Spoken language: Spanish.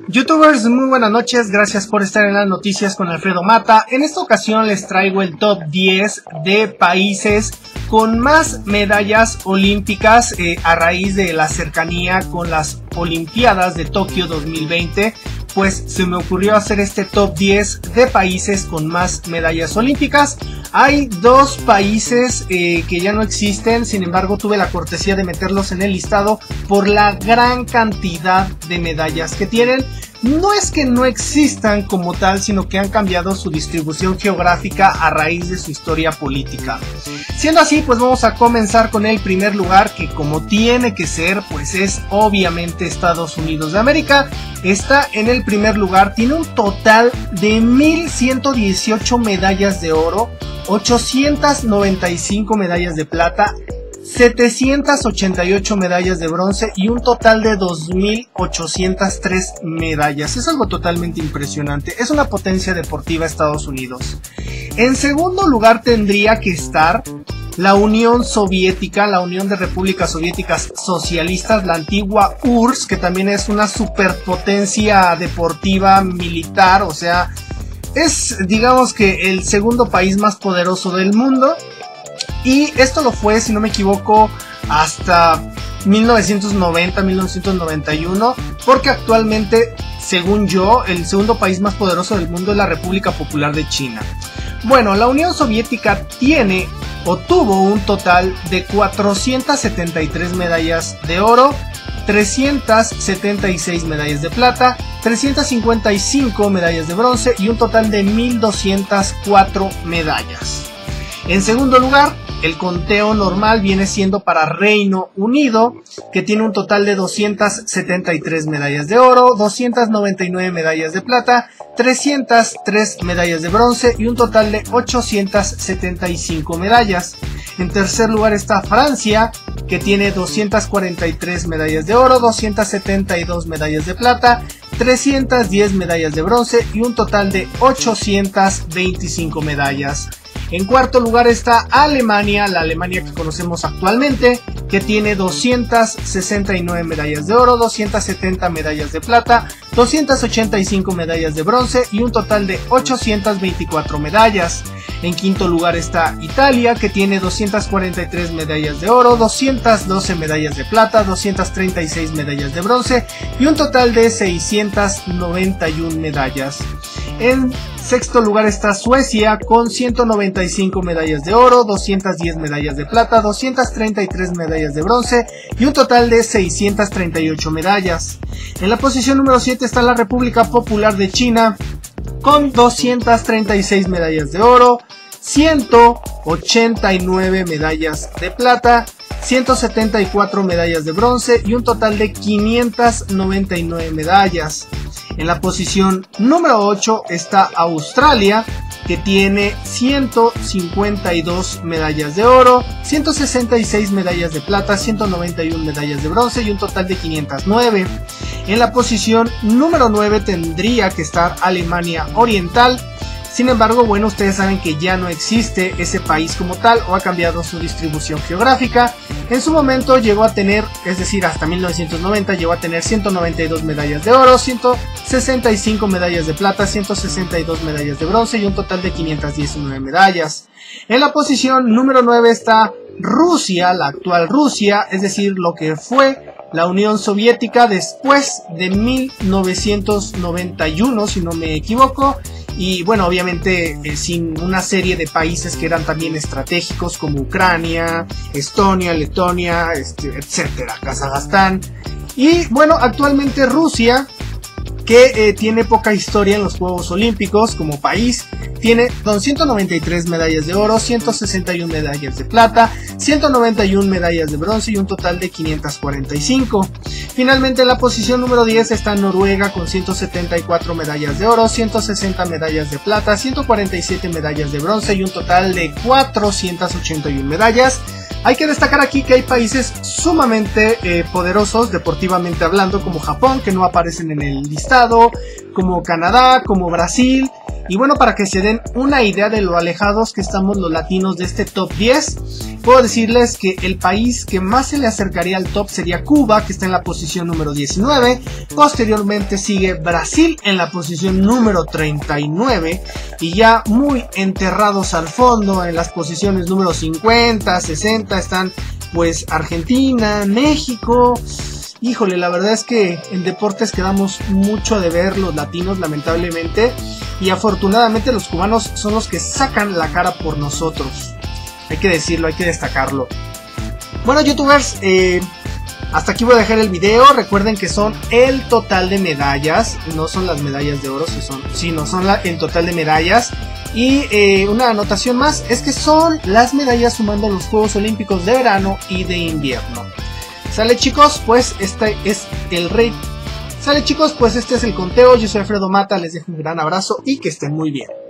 Youtubers, muy buenas noches, gracias por estar en las noticias con Alfredo Mata. En esta ocasión les traigo el top 10 de países con más medallas olímpicas a raíz de la cercanía con las Olimpiadas de Tokio 2020. Pues se me ocurrió hacer este top 10 de países con más medallas olímpicas. Hay dos países que ya no existen, sin embargo tuve la cortesía de meterlos en el listado por la gran cantidad de medallas que tienen. No es que no existan como tal, sino que han cambiado su distribución geográfica a raíz de su historia política. Siendo así, pues vamos a comenzar con el primer lugar, que como tiene que ser, pues es obviamente Estados Unidos de América. Está en el primer lugar, tiene un total de 1118 medallas de oro, 895 medallas de plata, 788 medallas de bronce y un total de 2803 medallas. Es algo totalmente impresionante. Es una potencia deportiva Estados Unidos. En segundo lugar tendría que estar la Unión Soviética, la Unión de Repúblicas Soviéticas Socialistas, la antigua URSS, que también es una superpotencia deportiva militar, o sea, es digamos que el segundo país más poderoso del mundo. Y esto lo fue, si no me equivoco, hasta 1990-1991, porque actualmente, según yo, el segundo país más poderoso del mundo es la República Popular de China. Bueno, la Unión Soviética tiene o tuvo un total de 473 medallas de oro, 376 medallas de plata, 355 medallas de bronce y un total de 1204 medallas. En segundo lugar, el conteo normal viene siendo para Reino Unido, que tiene un total de 273 medallas de oro, 299 medallas de plata, 303 medallas de bronce y un total de 875 medallas. En tercer lugar está Francia, que tiene 243 medallas de oro, 272 medallas de plata, 310 medallas de bronce y un total de 825 medallas. En cuarto lugar está Alemania, la Alemania que conocemos actualmente, que tiene 269 medallas de oro, 270 medallas de plata, 285 medallas de bronce y un total de 824 medallas. En quinto lugar está Italia, que tiene 243 medallas de oro, 212 medallas de plata, 236 medallas de bronce y un total de 691 medallas. En sexto lugar está Suecia con 195 medallas de oro, 210 medallas de plata, 233 medallas de bronce y un total de 638 medallas. En la posición número 7 está la República Popular de China con 236 medallas de oro, 189 medallas de plata, 174 medallas de bronce y un total de 599 medallas. En la posición número 8 está Australia, que tiene 152 medallas de oro, 166 medallas de plata, 191 medallas de bronce y un total de 509. En la posición número 9 tendría que estar Alemania Oriental. Sin embargo, bueno, ustedes saben que ya no existe ese país como tal o ha cambiado su distribución geográfica. En su momento llegó a tener, es decir, hasta 1990 llegó a tener 192 medallas de oro, 165 medallas de plata, 162 medallas de bronce y un total de 519 medallas. En la posición número 9 está Rusia, la actual Rusia, es decir, lo que fue la Unión Soviética después de 1991, si no me equivoco. Y bueno, obviamente sin una serie de países que eran también estratégicos como Ucrania, Estonia, Letonia, etcétera, Kazajstán. Y bueno, actualmente Rusia, que tiene poca historia en los Juegos Olímpicos como país, tiene 193 medallas de oro, 161 medallas de plata, 191 medallas de bronce y un total de 545. Finalmente en la posición número 10 está Noruega con 174 medallas de oro, 160 medallas de plata, 147 medallas de bronce y un total de 481 medallas. Hay que destacar aquí que hay países sumamente poderosos deportivamente hablando, como Japón, que no aparecen en el listado, como Canadá, como Brasil, Y bueno, para que se den una idea de lo alejados que estamos los latinos de este top 10, puedo decirles que el país que más se le acercaría al top sería Cuba, que está en la posición número 19. Posteriormente sigue Brasil en la posición número 39. Y ya muy enterrados al fondo, en las posiciones número 50, 60, están pues Argentina, México. Híjole, la verdad es que en deportes quedamos mucho de ver los latinos, lamentablemente. Y afortunadamente los cubanos son los que sacan la cara por nosotros. Hay que decirlo, hay que destacarlo. Bueno, youtubers, hasta aquí voy a dejar el video. Recuerden que son el total de medallas. No son las medallas de oro, sino son el total de medallas. Y una anotación más, es que son las medallas sumando los Juegos Olímpicos de verano y de invierno. Sale chicos, pues este es el rey. Sale chicos, pues este es el conteo. Yo soy Alfredo Mata, les dejo un gran abrazo y que estén muy bien.